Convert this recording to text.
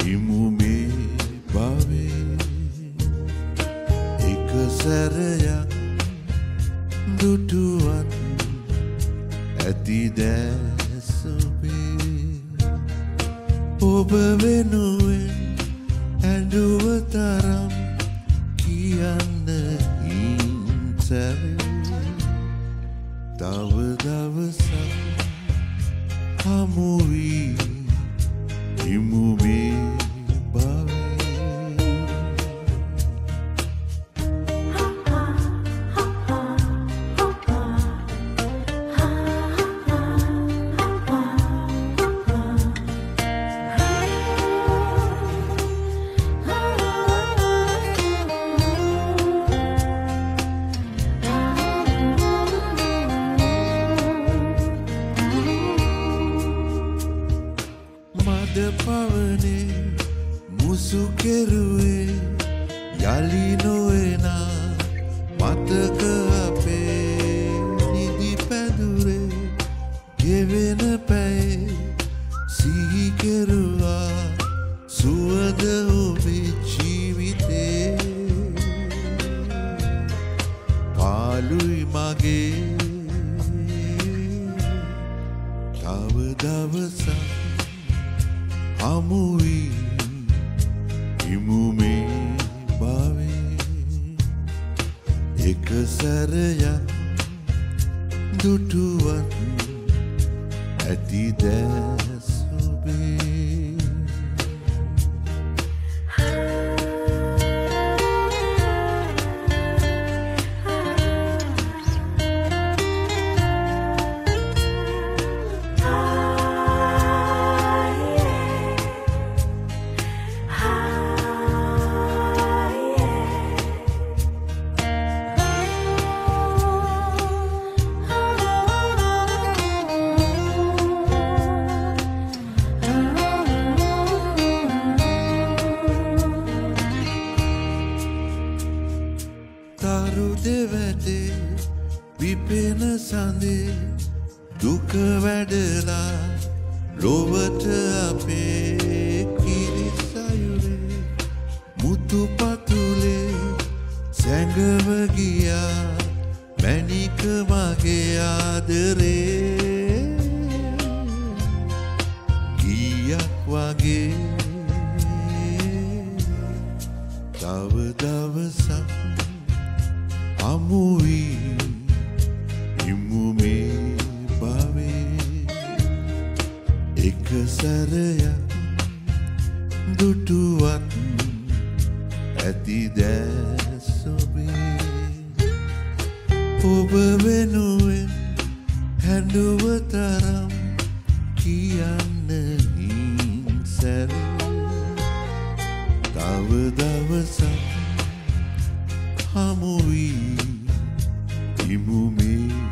ඉමුමේ භවේ එක සැරයක් දුටුවත් ඇති දැස් ඔබේ ඔබ වෙනුවෙන් ඇඬුව තරම් කියන්න හිංසැවේ තව දවසක් හමු වී ඉමුමේ පවනේ මුසු කෙරුවේ යලි නොවෙනා මතක අපේ නිදි පැදුරේ ගෙවෙන පැයේ සිහි කෙරුවා සුවඳ ඔබේ ජීවිතේ පාළුයි මගේ තව දවසක් හමු වී ඉමුමේ භවේ එක සැරයක් දුටුවත් ඇති දැස් ඔබේ තරු දෙවැටේ විපෙන සඳේ දුක වැඩලා ලොවට අපේ කිරිසයුරේ මුතු පතුලේ සැඟව ගියා මැණික මගේ ආදරේ ගියක් වගේ තව දවසක් හමු වී ඉමුමේ භවේ එක සැරයක් දුටුවත් ඇති දැස් ඔබේ ඔබ වෙනුවෙන් හැඬුව තරම් කියන්න හිංසැවේ තව දවසක් හමු වී ඉමුමේ